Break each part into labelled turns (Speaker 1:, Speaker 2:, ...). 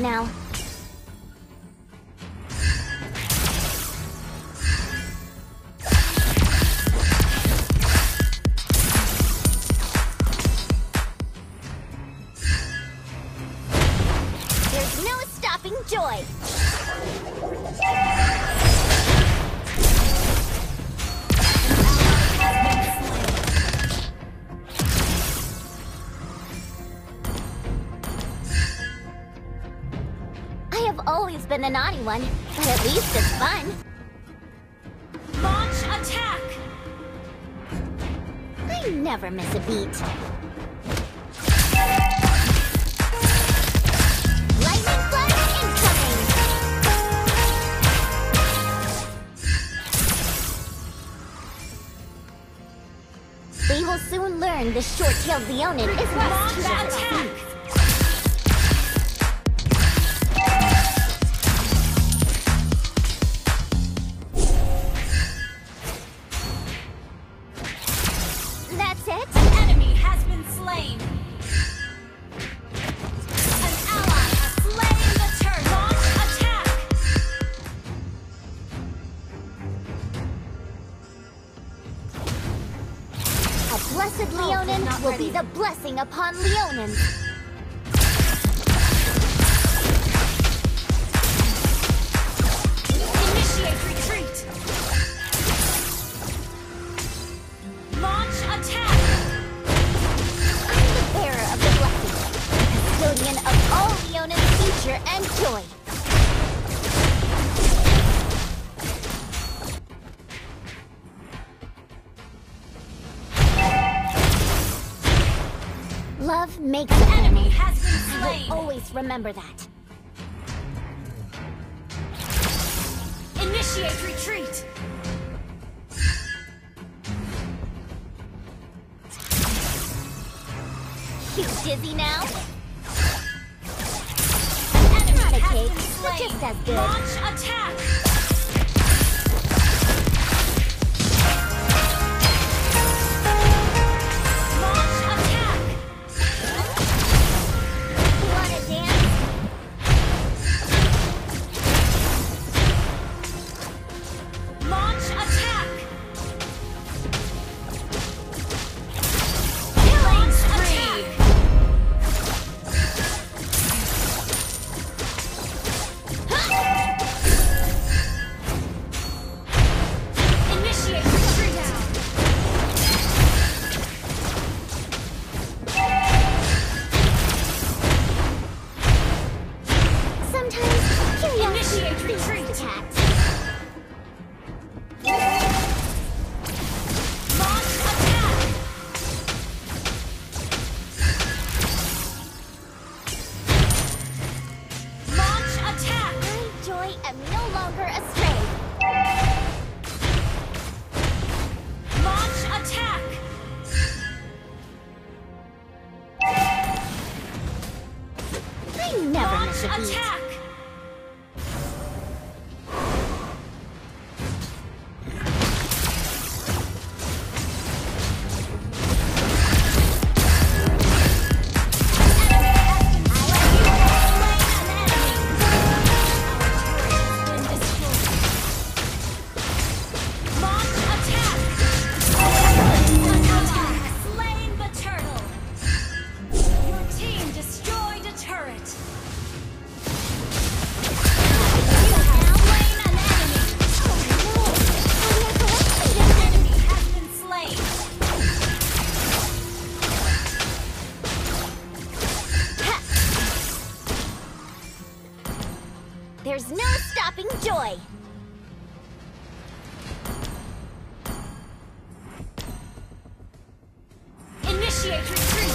Speaker 1: now. There's no stopping joy. I have always been the naughty one, but at least it's fun.
Speaker 2: Launch attack!
Speaker 1: I never miss a beat. Lightning flood incoming! They will soon learn the short-tailed Leonin isn't as cute as it seems. That's it?
Speaker 2: An enemy has been slain. An ally has slain the turtle. Launch attack!
Speaker 1: A blessed Leonin will be the blessing upon Leonins.
Speaker 2: Initiate retreat. Launch attack!
Speaker 1: I'm the bearer of the blessing, custodian of all Leonin's future and joy. Love makes a
Speaker 2: An enemy
Speaker 1: family.
Speaker 2: has been
Speaker 1: I
Speaker 2: slain.
Speaker 1: will always remember that.
Speaker 2: Initiate retreat.
Speaker 1: You dizzy now?
Speaker 2: Enemy
Speaker 1: Not a
Speaker 2: has
Speaker 1: cake,
Speaker 2: been
Speaker 1: but
Speaker 2: slain.
Speaker 1: just as good.
Speaker 2: Launch attack! Launch attack!
Speaker 1: Wanna dance?
Speaker 2: Launch attack!
Speaker 1: Killing
Speaker 2: Spree! Initiate retreat!
Speaker 1: Sometimes curiosity
Speaker 2: Initiate
Speaker 1: leads
Speaker 2: retreat.
Speaker 1: to cats.
Speaker 2: Launch attack! Launch attack!
Speaker 1: My joy am no longer astray.
Speaker 2: Launch attack!
Speaker 1: I never
Speaker 2: Launch
Speaker 1: miss a beat.
Speaker 2: attack! Slain the turtle! Your team destroyed a turret! You have slain an enemy! An enemy has been slain!
Speaker 1: There's no stopping joy.
Speaker 2: Initiate retreat!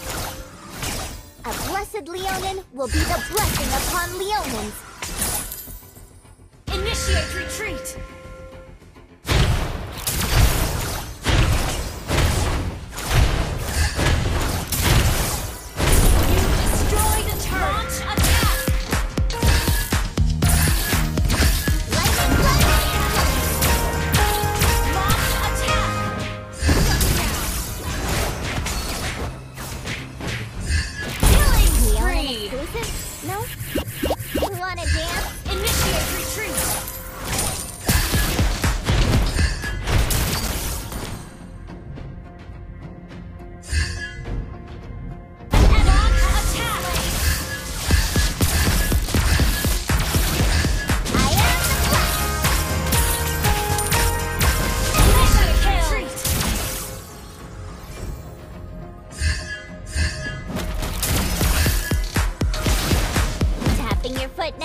Speaker 1: A blessed Leonin will be the blessing upon Leonins.
Speaker 2: Initiate retreat! You destroyed a turret! Launch attack!
Speaker 1: Lightning flood
Speaker 2: Launch attack! Killing
Speaker 1: Leonin
Speaker 2: spree!
Speaker 1: exclusive? No?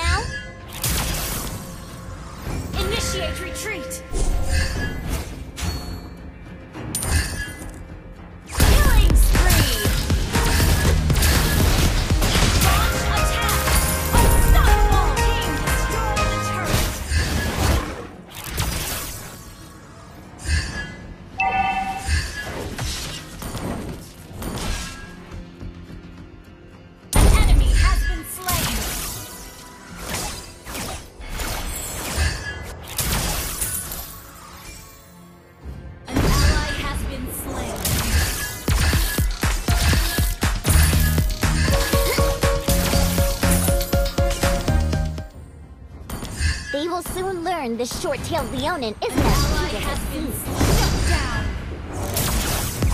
Speaker 1: now?
Speaker 2: Initiate retreat. Killing spree. Launch attack. Unstoppable. Team destroy the turret. An enemy has been slain. An ally has been slain.
Speaker 1: They will soon learn this short-tailed Leonin isn't
Speaker 2: An
Speaker 1: as
Speaker 2: ally
Speaker 1: cute as
Speaker 2: has
Speaker 1: it
Speaker 2: been
Speaker 1: seems.
Speaker 2: shut down.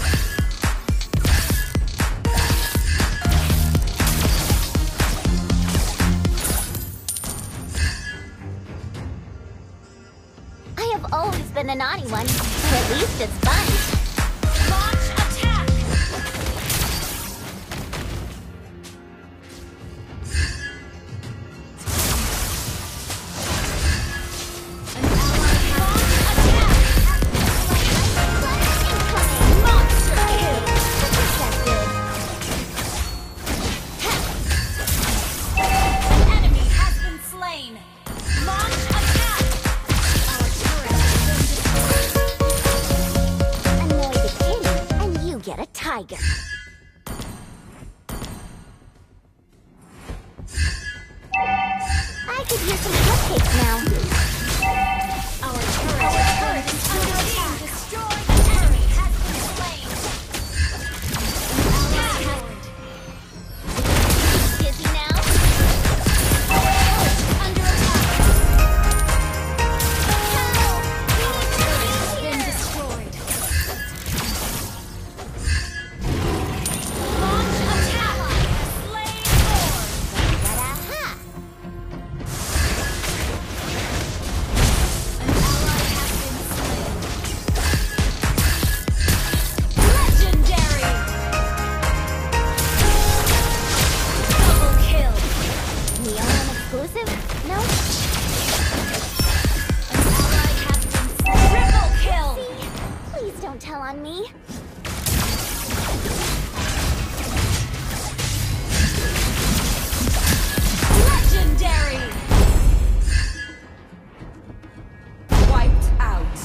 Speaker 1: I have always been the naughty one, but at least it's fun.
Speaker 2: Launch attack. An ally has
Speaker 1: Incoming!
Speaker 2: monster kill.
Speaker 1: That's good.
Speaker 2: An enemy has been slain. Launch attack. Our turret has been destroyed.
Speaker 1: Annoy the kitty, and you get a tiger. I could hear some cupcakes now.
Speaker 2: Our turret is under attack. Destroy the enemy has been slain. Destroyed.
Speaker 1: Dizzy now?
Speaker 2: Under attack. Our turret has been destroyed. Launch attack. Slain Lord.
Speaker 1: Ta-da-ha!
Speaker 2: An ally has been slain. Legendary. Double kill.
Speaker 1: Leonin exclusive? No?
Speaker 2: An ally has been slain. Triple kill.
Speaker 1: Please don't tell on me.
Speaker 2: Legendary. Wiped out.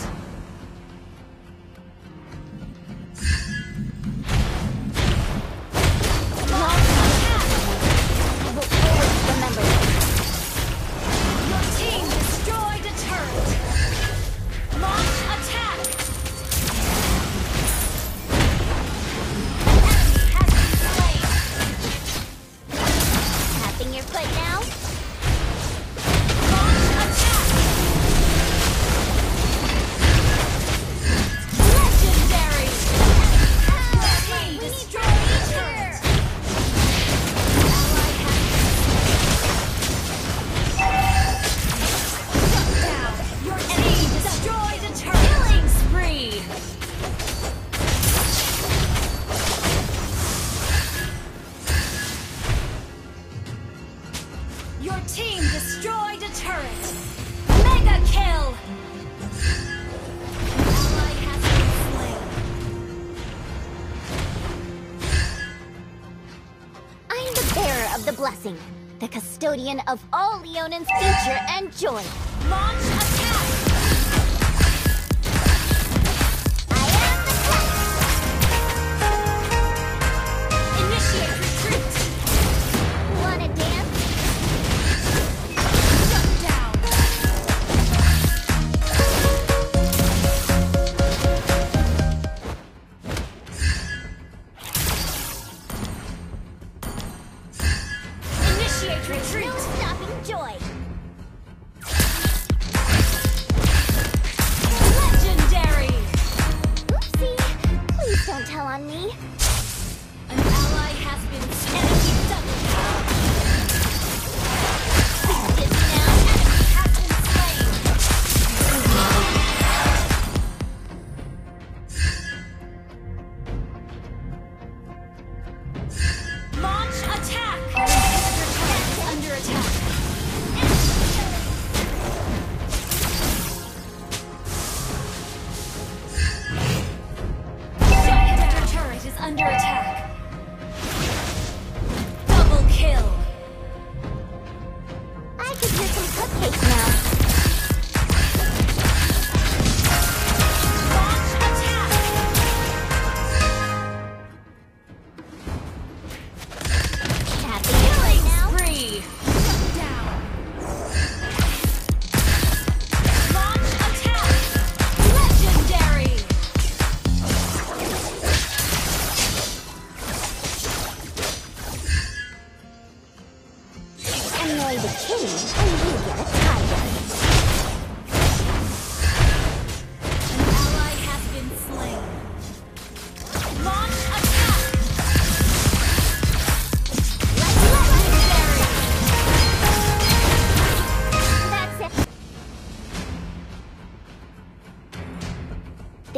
Speaker 2: Launch attack.
Speaker 1: I will always remember this.
Speaker 2: Your team destroyed a turret. Launch attack. An enemy has been slain.
Speaker 1: Tapping your foot now?
Speaker 2: Launch attack. Legendary. Your team destroyed a turret. Ally has down. Your team destroyed a turret. Killing spree. Your team destroyed a turret. Mega kill. Ally has been slain.
Speaker 1: I'm the bearer of the blessing, the custodian of all Leonin's future and joy.
Speaker 2: Launch attack.
Speaker 1: I am the class.
Speaker 2: Initiate retreat.
Speaker 1: Wanna dance?
Speaker 2: Shut down. Initiate
Speaker 1: No
Speaker 2: retreat.
Speaker 1: stopping joy.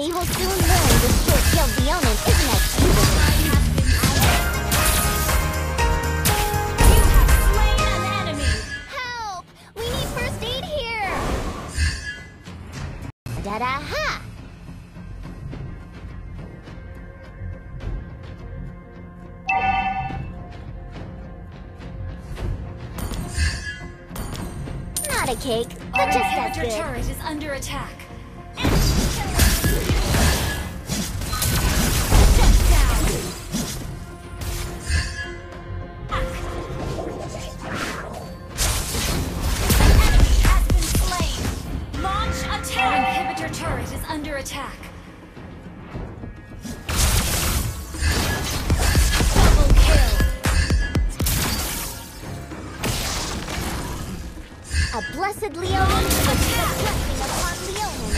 Speaker 1: They will soon learn this short-tailed Leonin isn't as cute as
Speaker 2: You have slain an enemy.
Speaker 1: Help! We need first aid here! Da-da-ha! Not a cake, but
Speaker 2: Our
Speaker 1: just as
Speaker 2: inhibitor
Speaker 1: good.
Speaker 2: turret is under attack. Shut down. An enemy has been slain. Launch attack. Our inhibitor turret is under attack. Double kill.
Speaker 1: A blessed Leonin is a blessing upon Leonins.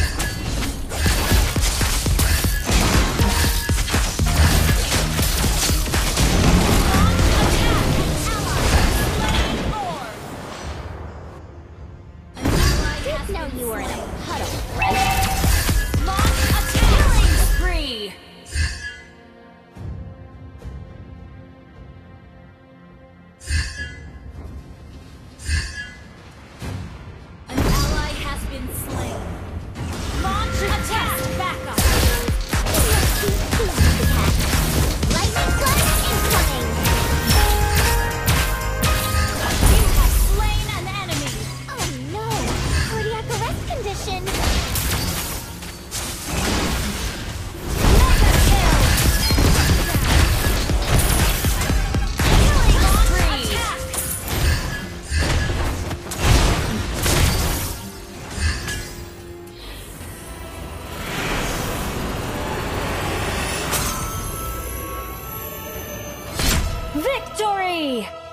Speaker 1: Didn't know you were in a puddle, right?
Speaker 2: Launch a killing spree! An ally has been slain. Launch attack! Back up!
Speaker 1: Lightning flash incoming!
Speaker 2: You have slain an enemy!
Speaker 1: Oh no! Cardiac arrest condition!
Speaker 2: Mega kill! Killing spree! Victory!